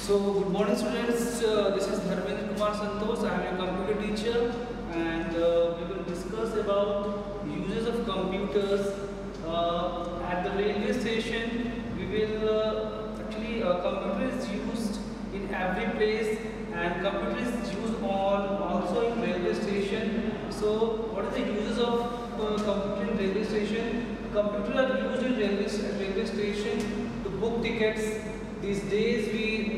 So, good morning students, this is Dharmendra Kumar Santosh. I am a computer teacher and we will discuss about uses of computers at the railway station. We will computer is used in every place and computer is used also in railway station. So, what are the uses of computer in railway station? Computer are used in railway station to book tickets. These days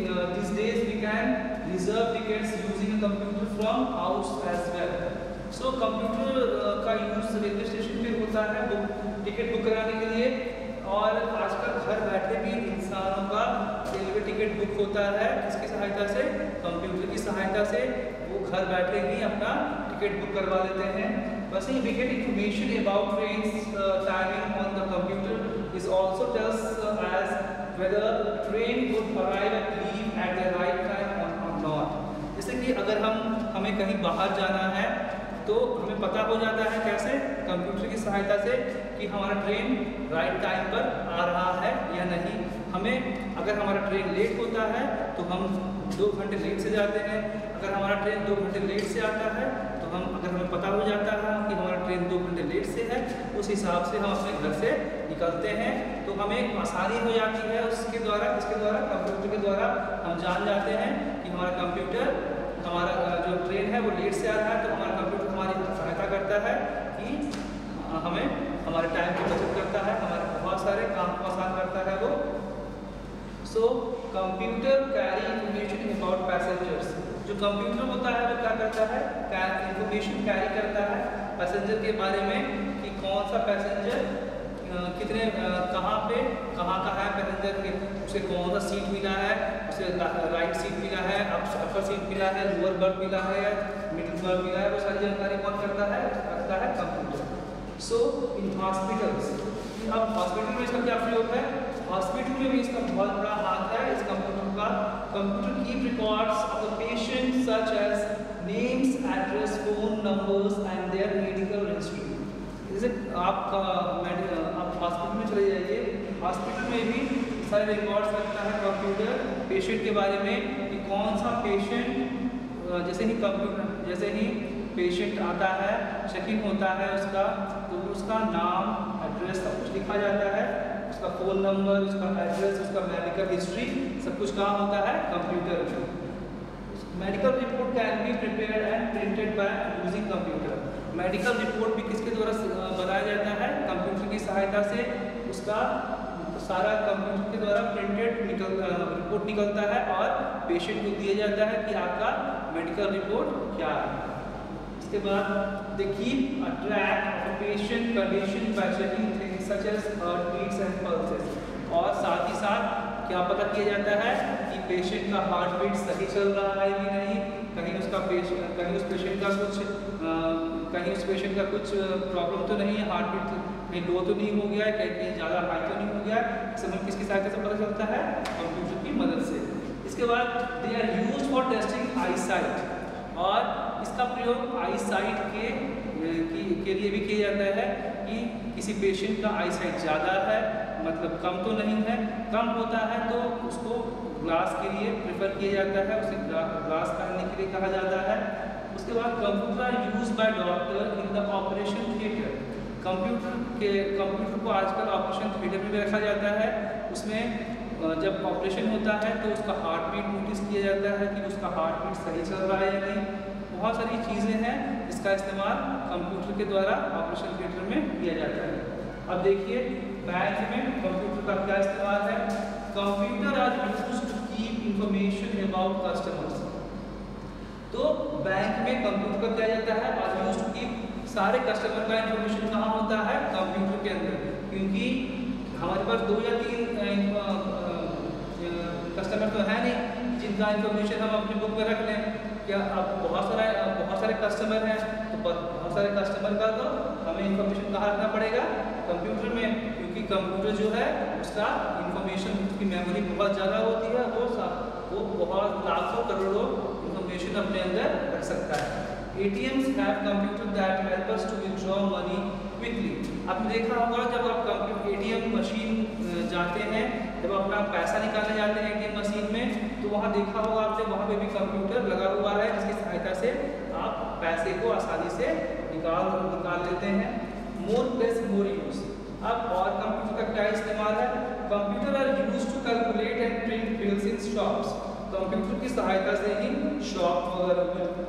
we can reserve tickets using a computer from house as well. So computer का use railway station पे होता है ticket book कराने के लिए, और आजकल घर बैठे भी इंसानों का रेलवे टिकट बुक होता है किसकी सहायता से, कंप्यूटर की सहायता से। वो घर बैठे ही अपना टिकट बुक करवा लेते हैं। वैसे ही we get information about trains timing on the computer is also tells as whether train would arrive and leave at the right time or not। जैसे कि अगर हमें कहीं बाहर जाना है तो हमें पता हो जाता है कैसे, कंप्यूटर की सहायता से, कि हमारा ट्रेन राइट टाइम पर आ रहा है या नहीं। हमें अगर हमारा ट्रेन लेट होता है तो हम 2 घंटे लेट से जाते हैं। अगर हमारा ट्रेन 2 घंटे लेट से आता है तो अगर हमें पता हो जाता है कि हमारा ट्रेन 2 घंटे लेट से है, उस हिसाब से हम अपने घर से निकलते हैं। तो हमें आसानी हो जाती है उसके द्वारा, किसके द्वारा, कंप्यूटर के द्वारा हम जान जाते हैं कि हमारा जो ट्रेन है वो लेट से आ रहा है। तो हमारा कंप्यूटर हमारी सहायता करता है कि हमें हमारे टाइम की बचत करता है, हमारे बहुत सारे काम को आसान करता है वो। So computer carry information about passengers. जो कंप्यूटर होता है वो क्या करता है, इंफॉर्मेशन कैरी करता है पैसेंजर के बारे में, कि कौन सा पैसेंजर कितने कहाँ का है पैसेंजर के, उसे कौन सा सीट मिला है, उसे राइट सीट मिला है, अपर सीट मिला है, लोअर बर्थ मिला है या मिडिल बर्थ मिला है, वो सारी जानकारी कौन करता है कंप्यूटर। सो इन हॉस्पिटल्स, अब हॉस्पिटल में इसका क्या प्रयोग है, हॉस्पिटल में भी इसका बहुत बड़ा हाथ है इस कंप्यूटर का। Computer keep records of the patient such as names, address, phone numbers and their medical history. जैसे आप हॉस्पिटल में चले जाइए, हॉस्पिटल में भी सारे रिकॉर्ड्स रखता है कंप्यूटर पेशेंट के बारे में, कि कौन सा पेशेंट, जैसे ही पेशेंट आता है, चेक इन होता है उसका, तो उसका नाम, एड्रेस सब कुछ लिखा जाता है, उसका फ़ोन नंबर, उसका एड्रेस, उसका मेडिकल हिस्ट्री, सब कुछ कहाँ होता है, कंप्यूटर में। Medical report can be prepared and printed by using computer. Medical report भी किसके द्वारा बनाया जाता है, कंप्यूटर की सहायता से। उसका सारा कंप्यूटर के द्वारा प्रिंटेड रिपोर्ट निकलता है और पेशेंट को दिया जाता है कि आपका मेडिकल रिपोर्ट क्या है। इसके बाद they keep a track of a patient condition by checking things such as heart beats and pulses. और साथ ही साथ क्या पता किया जाता है कि पेशेंट का हार्ट बीट सही चल रहा है कि नहीं, कहीं उस पेशेंट का कुछ प्रॉब्लम तो नहीं है, हार्ट बीट कहीं लो तो नहीं हो गया है, कहीं ज़्यादा हाई तो नहीं हो गया है। समय किसकी सहायता से पता चलता है, कंप्यूटर की मदद से। इसके बाद they are used for testing eyesight, और इसका प्रयोग आई साइट के लिए भी किया जाता है कि किसी पेशेंट का आई साइट ज़्यादा है, मतलब कम तो नहीं है, कम होता है तो उसको ग्लास के लिए प्रेफर किया जाता है, उसे ग्लास पहनने के लिए कहा जाता है। उसके बाद computer use by doctor in the operation theatre. Computer को आजकल ऑपरेशन थिएटर में भी रखा जाता है। उसमें जब ऑपरेशन होता है तो उसका हार्ट बीट नोटिस किया जाता है कि उसका हार्ट बीट सही चल रहा है या नहीं। बहुत सारी चीज़ें हैं, इसका इस्तेमाल कंप्यूटर के द्वारा ऑपरेशन थिएटर में किया जाता है। अब देखिए बैंक में कंप्यूटर का क्या इस्तेमाल है। Computer are used to keep information about customers. तो बैंक में कंप्यूटर का क्या जाता है, आर यूज्ड टू कीप, सारे कस्टमर का इंफॉर्मेशन कहाँ होता है, कंप्यूटर के अंदर। क्योंकि हमारे पास 2 या 3 कस्टमर तो है नहीं जिनका इंफॉर्मेशन हम अपनी बुक में रख लें। क्या अब बहुत सारे कस्टमर हैं, तो बहुत सारे कस्टमर का तो हमें इंफॉर्मेशन कहाँ रखना पड़ेगा, कंप्यूटर में। क्योंकि कंप्यूटर जो है उसका इंफॉर्मेशन, उसकी मेमोरी बहुत ज़्यादा होती है, वो बहुत लाखों करोड़ों इंफॉर्मेशन अपने अंदर रख सकता है। ATMs have computer that help us to withdraw money quickly। आपने देखा होगा जब आप ATM मशीन जाते हैं, जब अपना पैसा निकालने जाते हैं ATM मशीन में, तो वहाँ वहाँ देखा होगा आपने, वहाँ पे भी कंप्यूटर लगा हुआ है जिसकी सहायता से आप पैसे को आसानी से निकाल लेते हैं। More plus more use. अब और कंप्यूटर का क्या इस्तेमाल है? Computer are used to calculate and print bills in shops. Computer की सहायता से ही शॉप वगैरह में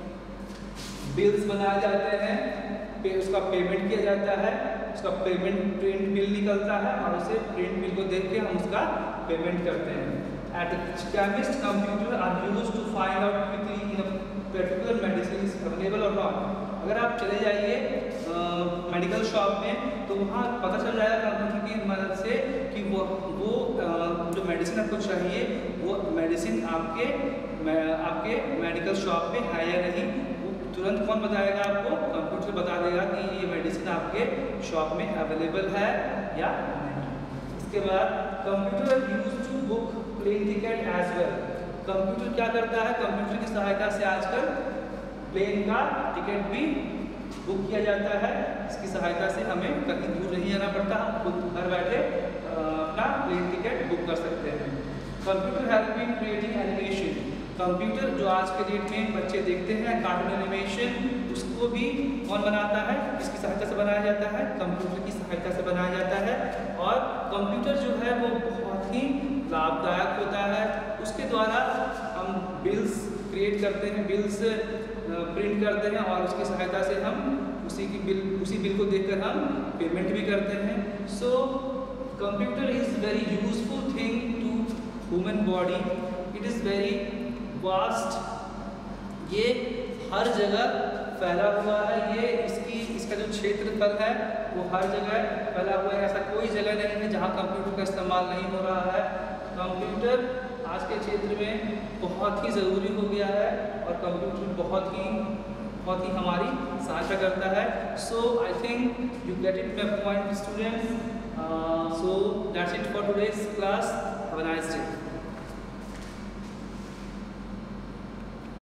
बिल्स बनाए जाते हैं, उसका पेमेंट किया जाता है, उसका पेमेंट प्रिंट बिल निकलता है और उसे प्रिंट बिल को देख के हम उसका पेमेंट करते हैं। At chemist, computer are used to find out quickly in a particular medicine is available or not. अगर आप चले जाइए मेडिकल शॉप में तो वहाँ पता चल जाएगा कंप्यूटर की मदद से कि वो जो मेडिसिन आपको चाहिए वो मेडिसिन आपके मेडिकल शॉप में है या नहीं। तुरंत कौन बताएगा आपको? कंप्यूटर बता देगा कि ये मेडिसिन आपके शॉप में अवेलेबल है या नहीं। इसके बाद computer use to book plane ticket as well. Computer क्या करता है? कंप्यूटर की सहायता से आजकल प्लेन का टिकट भी बुक किया जाता है। इसकी सहायता से हमें कहीं दूर नहीं जाना पड़ता, हम खुद घर बैठे अपना प्लेन टिकट बुक कर सकते हैं। Computer help in creating animation. Computer जो आज के डेट में बच्चे देखते हैं कार्टून एनिमेशन, उसको भी कौन बनाता है? इसकी सहायता से बनाया जाता है, कंप्यूटर की सहायता से बनाया जाता है। और कंप्यूटर जो है वो बहुत ही लाभदायक होता है। उसके द्वारा हम बिल्स क्रिएट करते हैं, बिल्स प्रिंट करते हैं और उसकी सहायता से हम उसी बिल को देखकर हम पेमेंट भी करते हैं। So computer is very useful thing to human body. It is very vast. ये हर जगह फैला हुआ है। ये इसका जो क्षेत्रफल है वो हर जगह फैला हुआ है। ऐसा कोई जगह नहीं है जहाँ कंप्यूटर का इस्तेमाल नहीं हो रहा है। कंप्यूटर आज के क्षेत्र में बहुत ही ज़रूरी हो गया है और कंप्यूटर बहुत ही हमारी सहायता करता है। So I think you get it my point students. So that's it for today's class. Have a nice day.